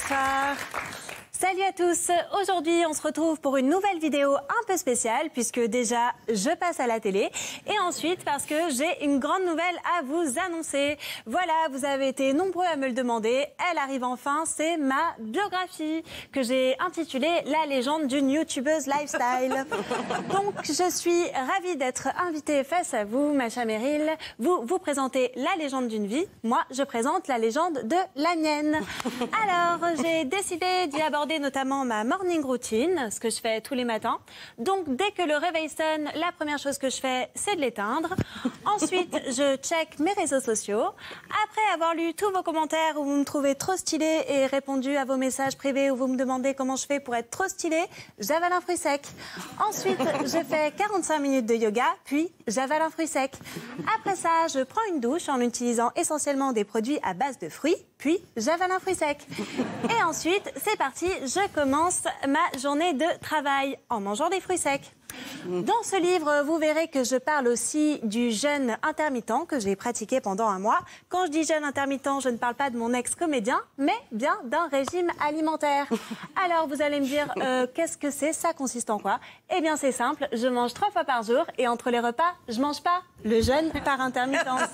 Bonsoir. Salut à tous. Aujourd'hui, on se retrouve pour une nouvelle vidéo un peu spéciale puisque déjà, je passe à la télé et ensuite parce que j'ai une grande nouvelle à vous annoncer. Voilà, vous avez été nombreux à me le demander. Elle arrive enfin, c'est ma biographie que j'ai intitulée La légende d'une youtubeuse lifestyle. Donc, je suis ravie d'être invitée face à vous, ma chère Meryl. Vous présentez la légende d'une vie. Moi, je présente la légende de la mienne. Alors, j'ai décidé d'y aborder notamment ma morning routine, ce que je fais tous les matins. Donc, dès que le réveil sonne, la première chose que je fais, c'est de l'éteindre. Ensuite, je check mes réseaux sociaux. Après avoir lu tous vos commentaires où vous me trouvez trop stylée et répondu à vos messages privés où vous me demandez comment je fais pour être trop stylée, j'avale un fruit sec. Ensuite, je fais 45 minutes de yoga, puis j'avale un fruit sec. Après ça, je prends une douche en utilisant essentiellement des produits à base de fruits, puis j'avale un fruit sec. Et ensuite, c'est parti, je commence ma journée de travail en mangeant des fruits secs. Dans ce livre, vous verrez que je parle aussi du jeûne intermittent que j'ai pratiqué pendant un mois. Quand je dis jeûne intermittent, je ne parle pas de mon ex-comédien, mais bien d'un régime alimentaire. Alors, vous allez me dire, qu'est-ce que c'est? Ça consiste en quoi? Eh bien, c'est simple, je mange 3 fois par jour et entre les repas, je mange pas. Le jeûne par intermittence.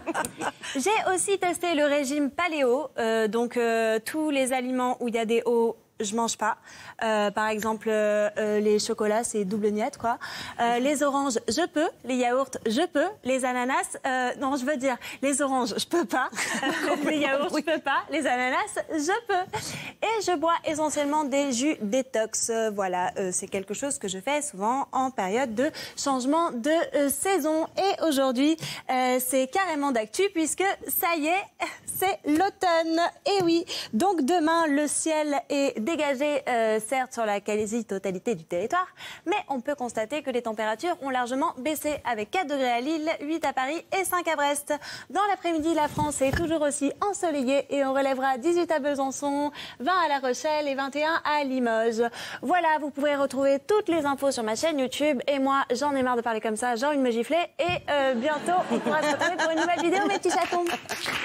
J'ai aussi testé le régime paléo, donc tous les aliments où il y a des hauts, je mange pas. Par exemple, les chocolats, c'est double niette, quoi. Les oranges, je peux. Les yaourts, je peux. Les ananas, non, je veux dire, les oranges, je peux pas. Les yaourts, je peux pas. Les ananas, je peux. Et je bois essentiellement des jus détox. Voilà, c'est quelque chose que je fais souvent en période de changement de saison. Et aujourd'hui, c'est carrément d'actu puisque ça y est, c'est l'automne. Et oui, donc demain, le ciel est dégagé, certes sur la quasi-totalité du territoire, mais on peut constater que les températures ont largement baissé avec 4 degrés à Lille, 8 à Paris et 5 à Brest. Dans l'après-midi, la France est toujours aussi ensoleillée et on relèvera 18 à Besançon, 20 à La Rochelle et 21 à Limoges. Voilà, vous pourrez retrouver toutes les infos sur ma chaîne YouTube et moi, j'en ai marre de parler comme ça, j'ai envie de me gifler et bientôt, on pourra se retrouver pour une nouvelle vidéo, mes petits chatons.